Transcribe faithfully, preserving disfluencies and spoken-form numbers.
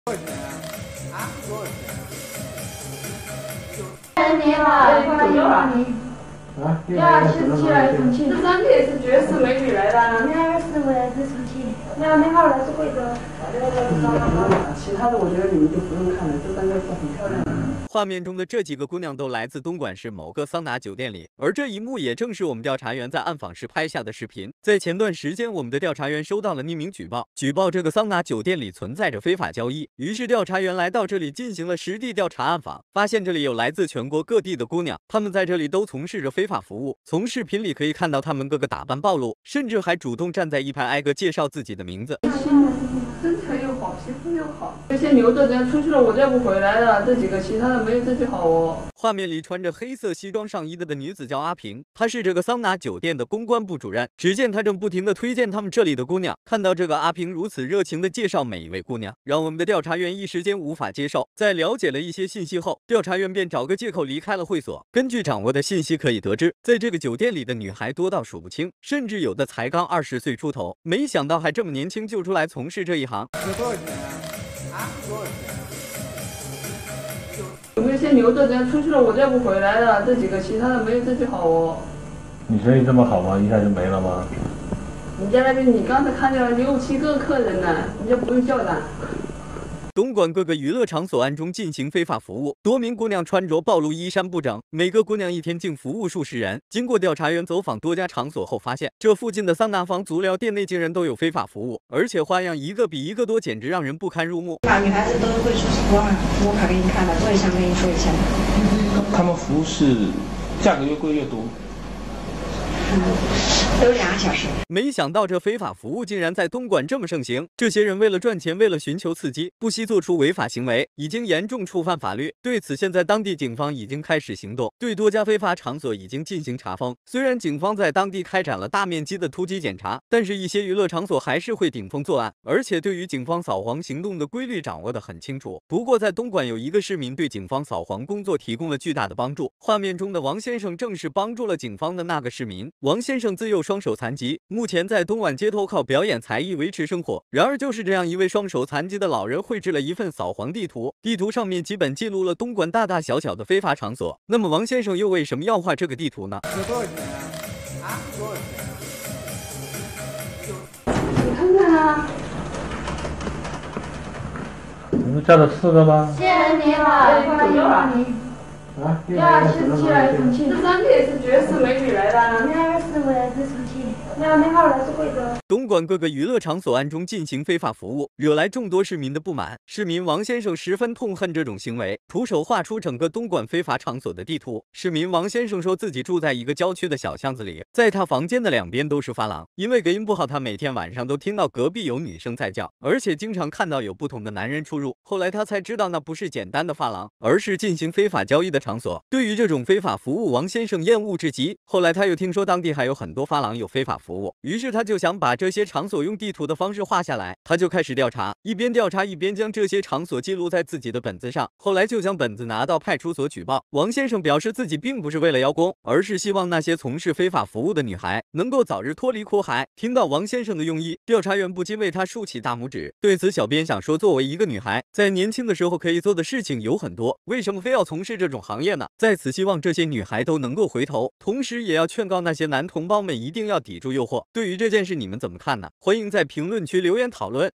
多少钱啊？啊？多少钱？ 你好，欢迎欢迎。 啊， 第二十七来重庆。 这张帖是绝世美女来的。 二十五来自重庆。你好，你好，来自贵州。 其他的我觉得你们就不用看了，这三个是很漂亮的。 画面中的这几个姑娘都来自东莞市某个桑拿酒店里，而这一幕也正是我们调查员在暗访时拍下的视频。在前段时间，我们的调查员收到了匿名举报，举报这个桑拿酒店里存在着非法交易。于是调查员来到这里进行了实地调查暗访，发现这里有来自全国各地的姑娘，她们在这里都从事着非法服务。从视频里可以看到她们个个打扮暴露，甚至还主动站在一排挨个介绍自己的名字。 身材又好，皮肤又好，这些留着人家出去了，我再不回来了。这几个其他的没有这句好哦。 画面里穿着黑色西装上衣的的女子叫阿平，她是这个桑拿酒店的公关部主任。只见她正不停地推荐他们这里的姑娘。看到这个阿平如此热情地介绍每一位姑娘，让我们的调查员一时间无法接受。在了解了一些信息后，调查员便找个借口离开了会所。根据掌握的信息可以得知，在这个酒店里的女孩多到数不清，甚至有的才刚二十岁出头。没想到还这么年轻就出来从事这一行。 这多少钱啊？啊？多少钱？ 有没有先留着人家出去了，我再不回来了。这几个其他的没有这句好哦。 你生意这么好吗？一下就没了吗？ 人家那边你刚才看见了六七个客人呢，人家不用叫的。 东莞各个娱乐场所暗中进行非法服务，多名姑娘穿着暴露，衣衫不整，每个姑娘一天竟服务数十人。经过调查员走访多家场所后发现，这附近的桑拿房、足疗店内竟然都有非法服务，而且花样一个比一个多，简直让人不堪入目。 女孩子都会出时光啊，我卡给你看了，我也想跟你说一下。 他们服务是价格越贵越多。 都两个小时。 没想到这非法服务竟然在东莞这么盛行，这些人为了赚钱，为了寻求刺激，不惜做出违法行为，已经严重触犯法律。对此，现在当地警方已经开始行动，对多家非法场所已经进行查封。虽然警方在当地开展了大面积的突击检查，但是一些娱乐场所还是会顶风作案，而且对于警方扫黄行动的规律掌握得很清楚。不过在东莞有一个市民对警方扫黄工作提供了巨大的帮助，画面中的王先生正是帮助了警方的那个市民。王先生自幼双手残疾，目前在东莞街头靠表演才艺维持生活。然而就是这样一位双手残疾的老人绘制了一份扫黄地图，地图上面基本记录了东莞大大小小的非法场所。那么王先生又为什么要画这个地图呢？ 这多少钱啊？啊？多少钱？ 你看看啊。 你们叫了四个吗？ 谢谢你好，欢迎欢迎。 啊， 第二十七来重庆。 这张帖是绝世美女来的。 二十五来自重庆。你好，你好，来自贵州。 东莞各个娱乐场所暗中进行非法服务，惹来众多市民的不满。市民王先生十分痛恨这种行为，徒手画出整个东莞非法场所的地图。市民王先生说自己住在一个郊区的小巷子里，在他房间的两边都是发廊，因为隔音不好，他每天晚上都听到隔壁有女生在叫，而且经常看到有不同的男人出入。后来他才知道那不是简单的发廊，而是进行非法交易的场所。对于这种非法服务，王先生厌恶至极。后来他又听说当地还有很多发廊有非法服务，于是他就想把这些场所用地图的方式画下来。他就开始调查，一边调查一边将这些场所记录在自己的本子上。后来就将本子拿到派出所举报。王先生表示自己并不是为了邀功，而是希望那些从事非法服务的女孩能够早日脱离苦海。听到王先生的用意，调查员不禁为他竖起大拇指。对此，小编想说，作为一个女孩，在年轻的时候可以做的事情有很多，为什么非要从事这种行业呢？在此希望这些女孩都能够回头，同时也要劝告那些男同胞们一定要抵住诱惑。对于这件事你们怎么看呢？欢迎在评论区留言讨论。